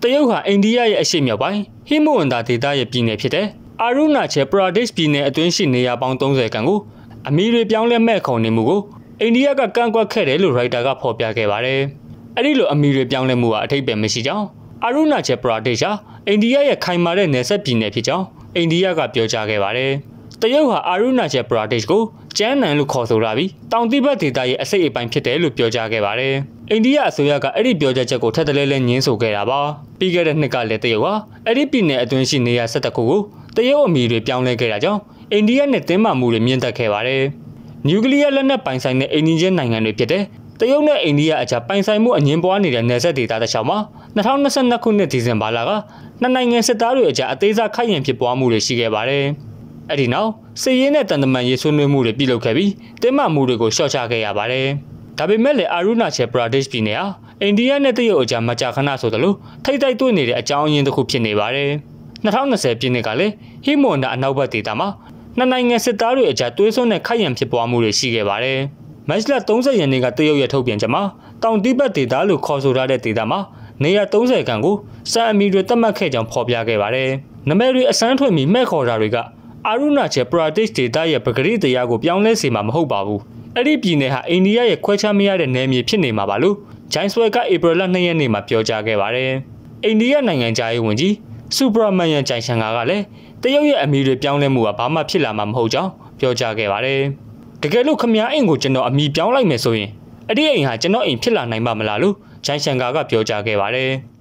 တရုတ်ဟာအိန္ဒိယရဲ့အရှေ့မြောက်ပိုင်းဟိမဝန္တာဒေသရဲ့ပြည်နယ်ဖြစ်တဲ့အာရုဏာချယ်ပရာဒိရှ်ပြည်နယ်အတွင်းရှိနေရာပေါင်း30ခန့်ကိုအမီတွေပြောင်းလဲမဲ့ခုံနေမှုကိုအိန္ဒိယကကန့်ကွက်ခဲ့တယ်လို့ရိုက်တာကဖော်ပြခဲ့ပါတယ်။အဲ့ဒီလိုအမီတွေပြောင်းလဲမှုဟာအထိပ္ပယ်မရှိကြောင်းအာရုဏာချယ်ပရာဒိရှ်ဟာအိန္ဒိယရဲ့ခိုင်မာတဲ့နယ်စပ်ပြည်နယ်ဖြစ်ကြောင်းအိန္ဒိယကပြောကြားခဲ့ပါတယ်။တရုတ်ဟာအာရုဏာချယ်ပရာဒိရှ်ကိုကျန်းနန်လို့ခေါ်ဆိုထားပြီးတောင်တိဘက်ဒေသရဲ့အစိတ်အပိုင်းဖြစ်တယ်လို့ပြောကြားခဲ့ပါတယ်။အိန္ဒိယအစိုးရကအဲ့ဒီပြောကြားချက်ကိုထပ်တလဲလဲညှင်းဆိုခဲ့တာပါ။ပြီးခဲ့တဲ့နှစ်ကလည်းတရုတ်ဟာအဲ့ဒီပြည်နယ်အတွင်းရှိနေရာ17ခုကိုတရုတ်အမီတွေပြောင်းလဲခဲ့တာကြောင့်အိန္ဒိယနဲ့တင်းမာမှုတွေမြင့်တက်ခဲ့ပါတယ်။နျူကလ িয়ার လက်နက်ပိုင်ဆိုင်တဲ့အိန္ဒိယနိုင်ငံတွေဖြစ်တဲ့တရုတ်နဲ့အိန္ဒိယအကြားပိုင်ဆိုင်မှုအငြင်းပွားနေတဲ့နယ်စပ်ဒေသတစ်လျှောက်မှာ2022ခုနှစ်ဒီဇင်ဘာလကနှစ်နိုင်ငံစစ်သားတွေအကြားအသေးစားခိုက်ရန်ဖြစ်ပွားမှုတွေရှိခဲ့ပါတယ်။အဲ့ဒီနောက်စစ်ရေးနဲ့တန်တမန်ရေးဆွေးနွေးမှုတွေပြုလုပ်ခဲ့ပြီးတင်းမာမှုတွေကိုလျှော့ချခဲ့ရပါတယ်။ဒါပေမဲ့လည်းအာရုဏာချယ်ပရာဒိရှ်ပြည်နယ်ဟာအိန္ဒိယနဲ့တရုတ်အကြားမကြာခဏဆိုသလိုထိပ်တိုက်တွေ့နေတဲ့အကြောင်းအရင်းတစ်ခုဖြစ်နေပါတယ်။2020ပြည့်နှစ်ကလည်းဟိမဝန္တာအနောက်ဘက်ဒေသမှာနှစ်နိုင်ငံစစ်သားတွေအကြားတွဲဆွနဲ့ခိုက်ရန်ဖြစ်ပွားမှုတွေရှိခဲ့ပါတယ်။မတ်လ30ရက်နေ့ကတရုတ်ရဲ့ထုတ်ပြန်ချက်မှာတောင်တိဘက်ဒေသလို့ခေါ်ဆိုထားတဲ့ဒေသမှာနေရာ30ခန့်ကိုစံအမီတွေသတ်မှတ်ခဲ့ကြောင်းဖော်ပြခဲ့ပါတယ်။နမဲတွေအစမ်းထွက်ပြီးမဲ့ခေါ်တာတွေကအာရုဏာချယ်ပရာဒိရှ်ဒေသရဲ့ပဂရိတရားကိုပြောင်းလဲစေမှာမဟုတ်ပါဘူး။အဲ့ဒီပြည်နယ်ဟာအိန္ဒိယရဲ့ခွဲခြားမရတဲ့နယ်မြေဖြစ်နေမှာပါလို့ဂျိုင်းဆွဲကဧပြီလ2ရက်နေ့မှာပြောကြားခဲ့ပါတယ်။အိန္ဒိယနိုင်ငံသားရေးဝန်ကြီးစူပရာမန်ယန်ဂျိုင်ရှန်ကလည်းတရုတ်ရဲ့အမီတွေပြောင်းလဲမှုကဘာမှဖြစ်လာမှာမဟုတ်ကြောင်းပြောကြားခဲ့ပါတယ်။တကယ်လို့ခမည်းအိမ်ကိုကျွန်တော်အမီပြောင်းလိုက်မယ်ဆိုရင်အဲ့ဒီအိမ်ဟာကျွန်တော်အိမ်ဖြစ်လာနိုင်မှာမလားလို့ဂျိုင်ရှန်ကပြောကြားခဲ့ပါတယ်။